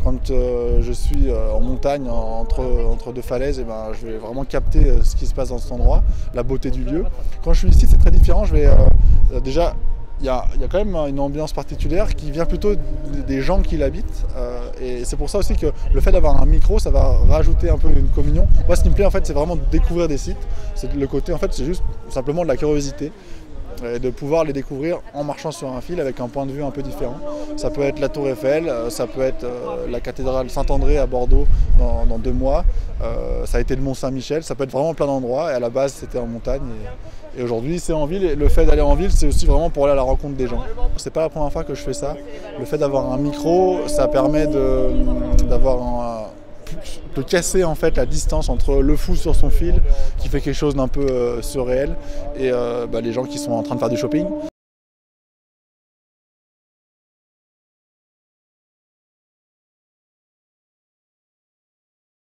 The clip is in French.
Quand je suis en montagne, entre deux falaises, et ben, je vais vraiment capter ce qui se passe dans cet endroit, la beauté du lieu. Quand je suis ici, c'est très différent. Déjà, il y a quand même une ambiance particulière qui vient plutôt des gens qui l'habitent. Et c'est pour ça aussi que le fait d'avoir un micro, ça va rajouter un peu une communion. Moi, ce qui me plaît, en fait, c'est vraiment de découvrir des sites. C'est le côté, en fait, c'est juste simplement de la curiosité. Et de pouvoir les découvrir en marchant sur un fil avec un point de vue un peu différent. Ça peut être la Tour Eiffel, ça peut être la cathédrale Saint-André à Bordeaux dans 2 mois, ça a été le Mont Saint-Michel, ça peut être vraiment plein d'endroits, et à la base c'était en montagne, et aujourd'hui c'est en ville, et le fait d'aller en ville c'est aussi vraiment pour aller à la rencontre des gens. C'est pas la première fois que je fais ça, le fait d'avoir un micro, ça permet de casser en fait la distance entre le fou sur son fil qui fait quelque chose d'un peu surréel et les gens qui sont en train de faire du shopping.